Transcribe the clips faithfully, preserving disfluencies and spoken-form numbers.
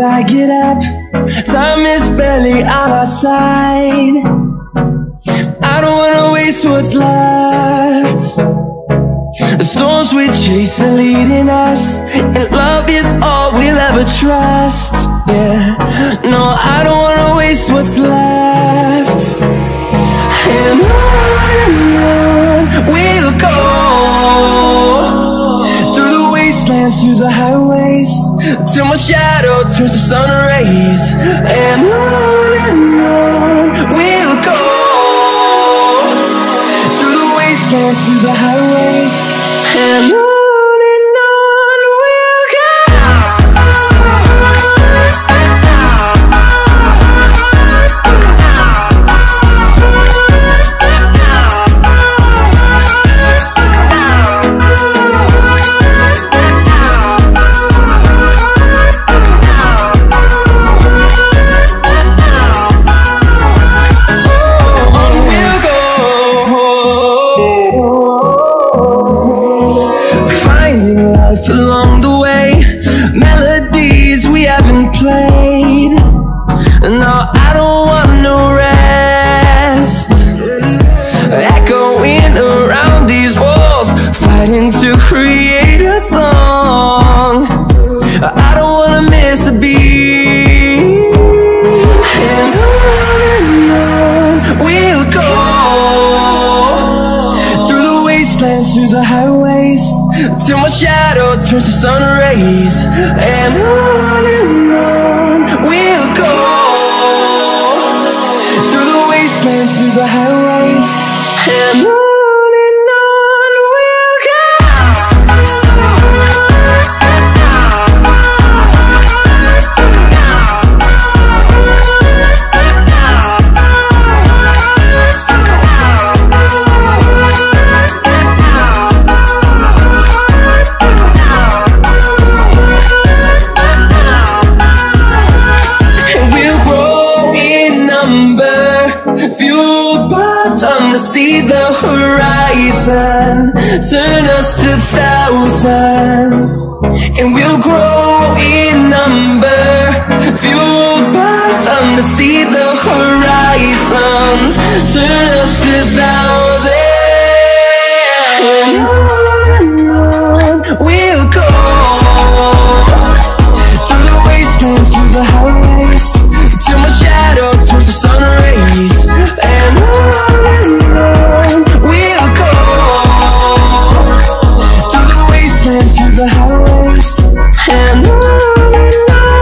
I get up. Time is barely on our side. I don't wanna waste what's left. The storms we chase are leading us, and love is all we'll ever trust. Yeah, no, I don't wanna waste what's left. And on and on we'll go, through the wastelands, through the highways, till my shadow turns to sun rays. And on and on we'll go, through the wastelands, through the highways, and on. Along the way, melodies we haven't played. No, I don't want no rest. Echoing around these walls, fighting to create a song. I don't wanna miss a beat. And on and on we'll go, through the wastelands, through the highways, till my shadow turns to sun rays. And on and on we'll go, through the wastelands, through the highways, and on. Fueled by them to see the horizon, turn us to thousands, and we'll grow in number. Fueled by them to see the horizon, turn us to thousands, and on and on we'll go, through the wastelands, through the highways, till my shadow turns to sun rays. And on and on we'll go, through the wastelands, through the highways, and on and on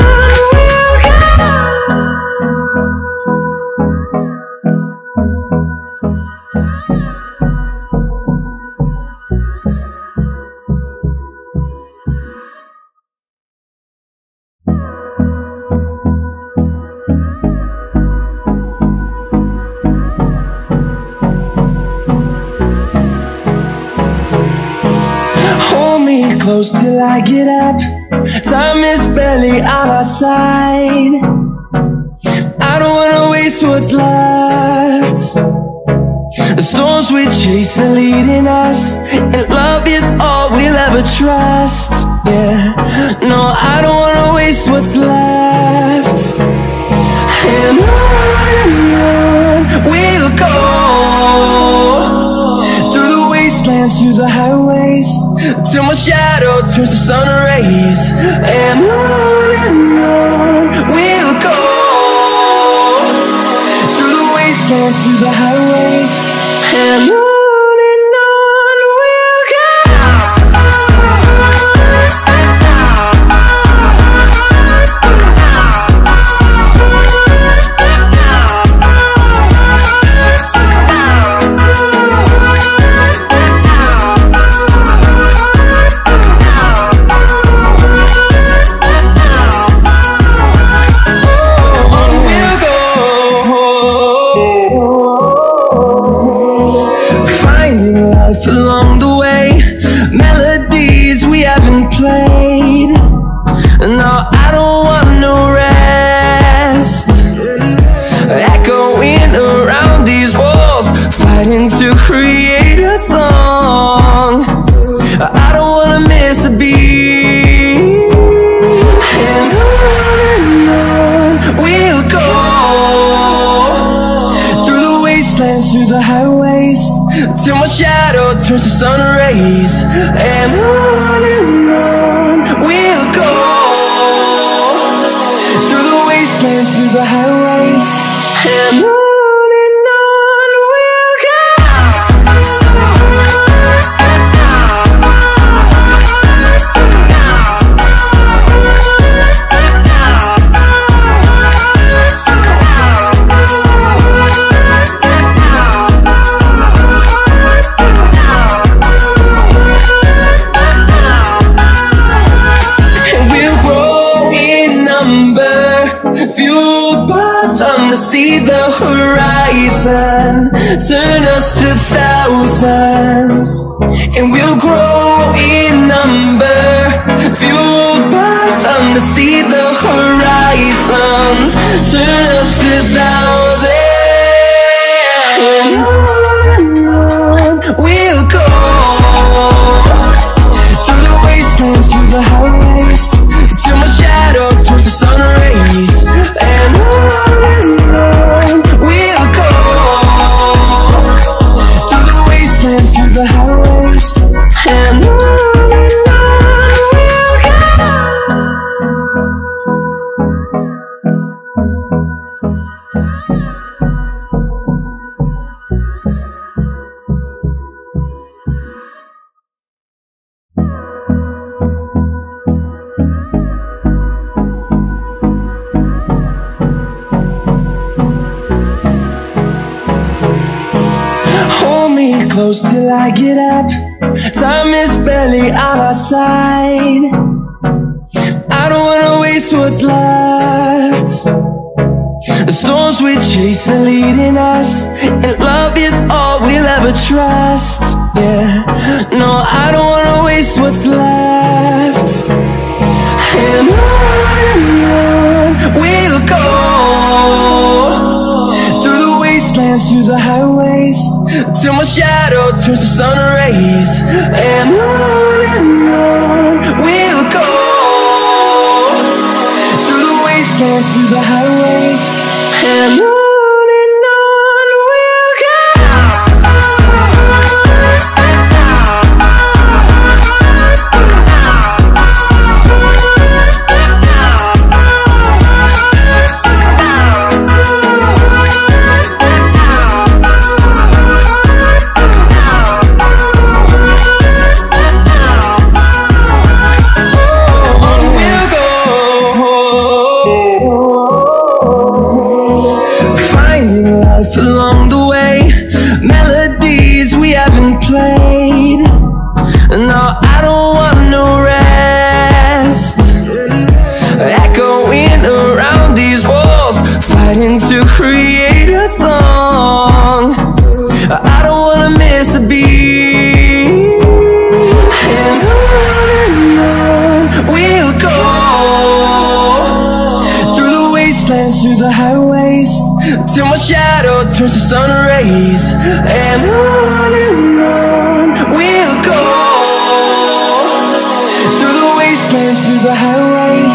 close till I get up. Time is barely on our side. I don't wanna waste what's left. The storms we chase are leading us, and love is all we'll ever trust. Yeah, no, I don't wanna waste what's left. And on and on we'll go, through the wastelands, through the highways, till my shadow turns to sun rays. And on and on we'll go, through the wastelands, through the highways, and on. Along the way, melodies we haven't played. No, I don't want no rest. Echoing around these walls, fighting to create a song. I don't wanna miss a beat. And on and wastelands, through the highways, till my shadow turns to sun rays. And on and on we'll go, through the wastelands, through the highways, and on. Fueled by them to see the horizon, turn us to thousands, and we'll grow in number. Fueled by them to see the horizon, turn us to thousands, and on and on we'll go, through the wastelands, through the highways, till my shadow turns to sun rays. And on and on we'll go, through the wastelands, through the highways, and on and on close till I get up. Time is barely on our side. I don't wanna waste what's left. The storms we chase are leading us, and love is all we'll ever trust. Yeah, no, I don't wanna waste what's left. And on and on we'll go, through the wastelands, through the highways, till my shadow turns to sun rays. And on and on we'll go, through the wastelands, through the highways, and on. Along the way, melodies we haven't played. No, I don't want no rest, echoing around these walls, fighting to create a song. I don't wanna miss a beat. And on and on we'll go, through the wastelands, through the highways, till my shadow turns to sun rays. And on and on we'll go, through the wastelands, through the highways,